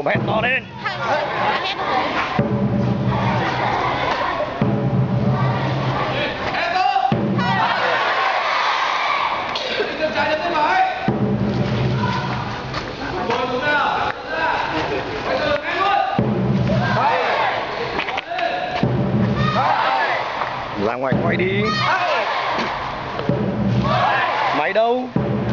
hét to lên. Ra ngoài quay đi. Máy đâu?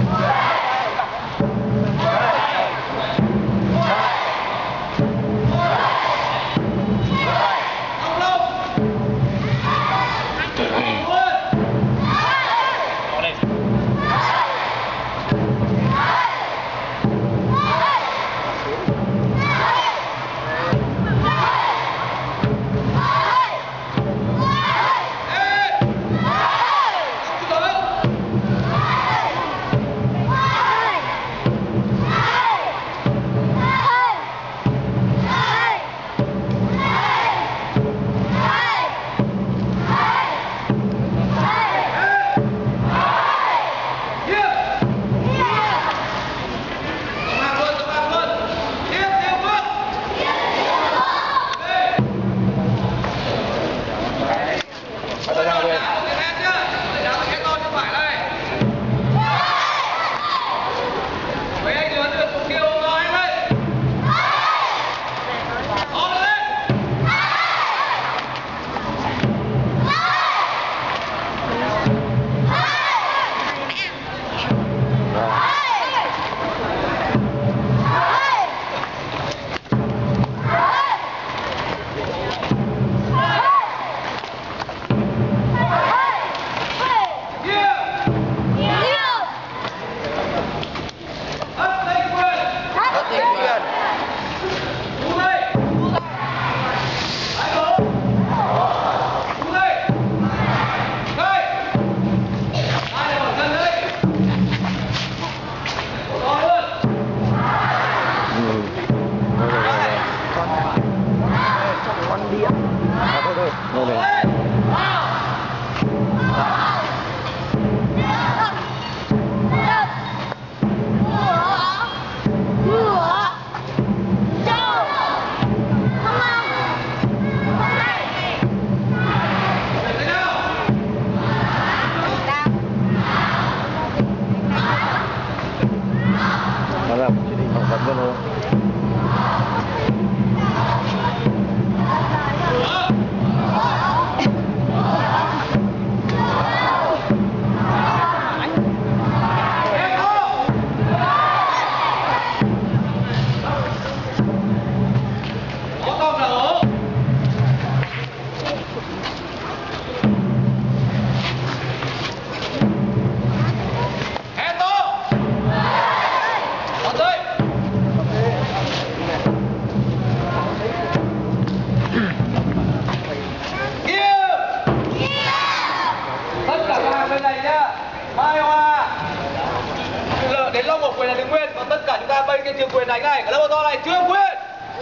Trường quyền đánh này, cả lớp to này, Trường quyền.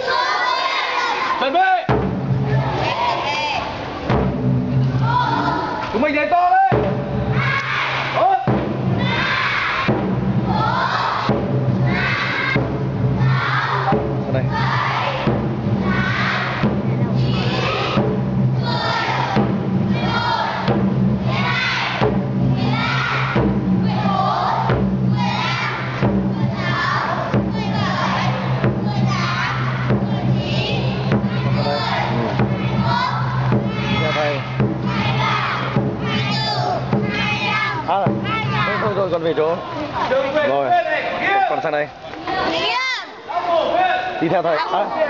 Chuẩn bị. Chúng mình đánh to lên. Tốt. Đây. Thôi con về chỗ. Rồi, con sang đây. Đi theo thầy.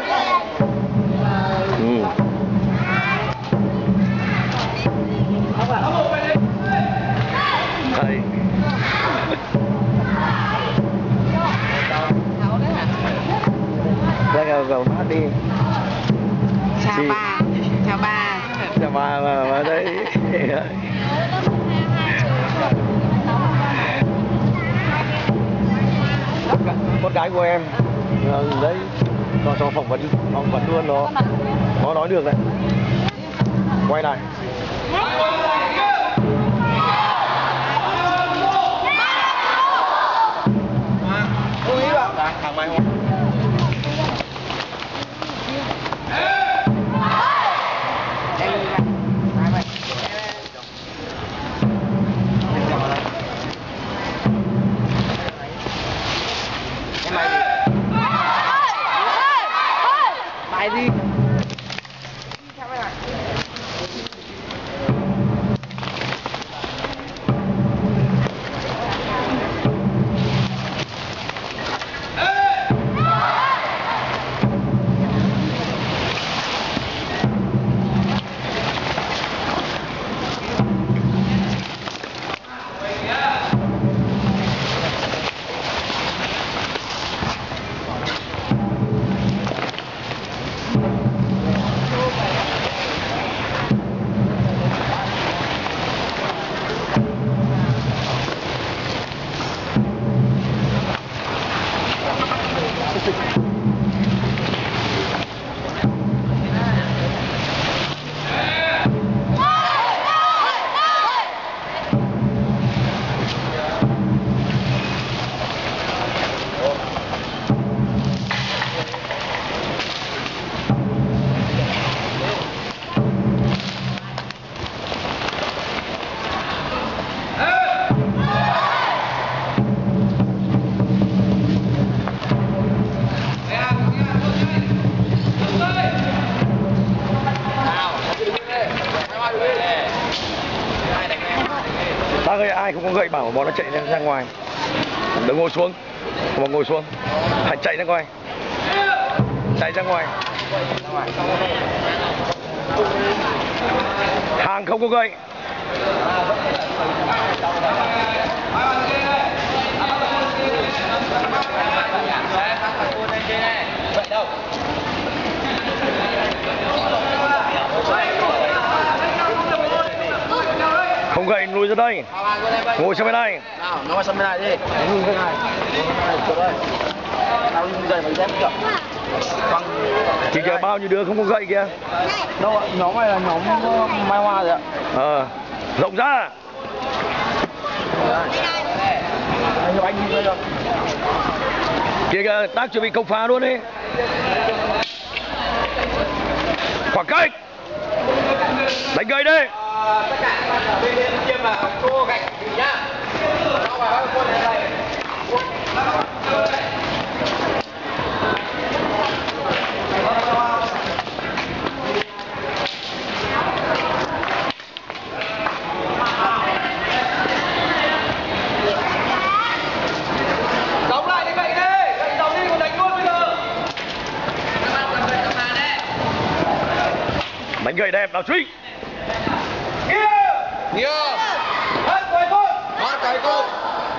Thầy. Ra gầu mát đi. Chào bà. Chào bà. Chào bà mà đây. Con gái của em đấy, cho phỏng vấn luôn nó nói được đấy. Quay lại. Thằng mày không? ai không có gậy bảo bọn nó chạy ra ngoài. Đừng ngồi xuống, bọn ngồi xuống, hãy chạy ra ngoài, chạy ra ngoài. Hàng không có gậy. Không gậy lùi ra đây. Ngồi sang bên này. Nào, nó sang bên này đi. Lùi ra này. Nào đi dậy mà xem kìa. Chỉ kìa bao nhiêu đứa không có gậy kìa. Đâu ạ? Nhóm này là nhóm Mai Hoa rồi ạ. Rộng ra. Anh đi rồi. Kìa kìa, tác chuẩn bị công phá luôn đi. Khoảng cách. Đánh gậy đi. Tất cả các bạn ở bên kia mà cô gạch nhá. Nó vào quân này. Đóng lại cái gậy đi, gậy đóng đi còn đánh luôn bây giờ. Đánh gậy đẹp, nào truy. Nhiều. Hết quay cốt. Hết quay cốt.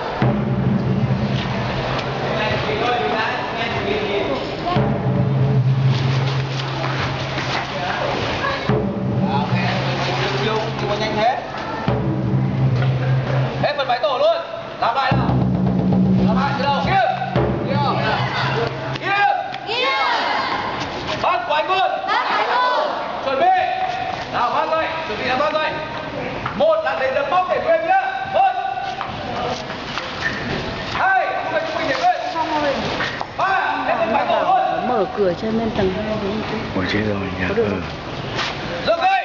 Nhưng mà nhanh thế. Hết phần máy tổ luôn. Làm lại nào. Làm lại từ đầu. Kia. Kia. Bắt quay cốt. Chuẩn bị. Nào bắt tay. Chuẩn bị là bắt tay. Một là để đấm bóc để quên nhá. Một. Hai. Không phải trung bình để quên. Ba. Hết phần máy tổ luôn. Mở cửa cho lên tầng 2 đấy. Ôi chết rồi nhỉ. Dừng cây.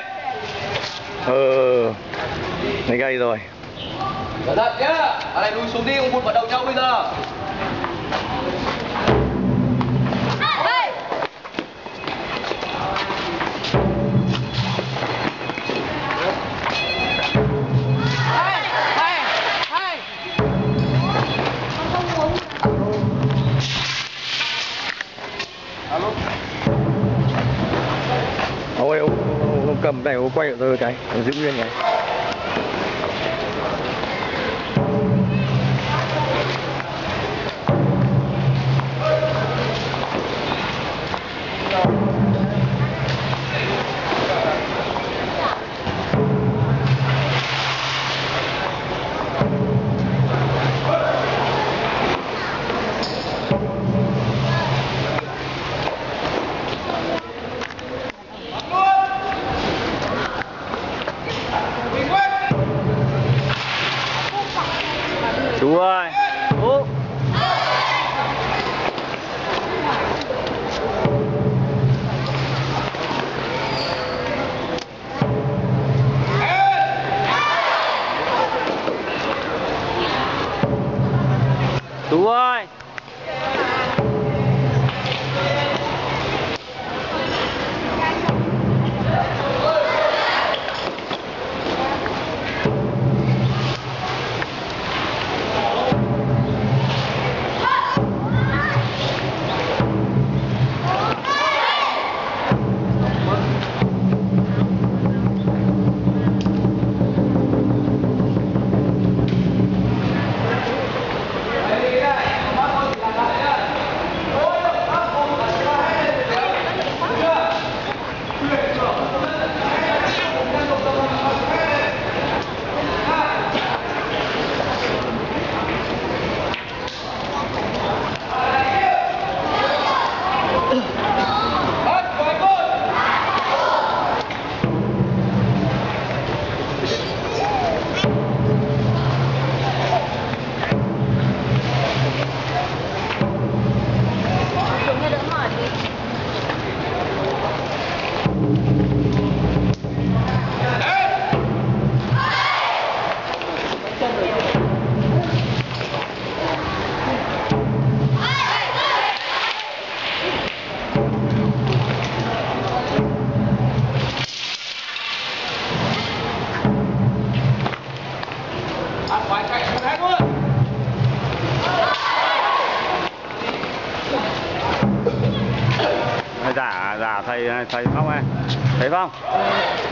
Này gay rồi. Cẩn thận nhá. Ở này lùi xuống đi, không buồn vào đầu nhau bây giờ. Ôi ông cầm này, ông quay rồi cái, ông giữ nguyên này. Chú ơi. Ủa. Chú ơi. thầy Phong ơi, thấy không?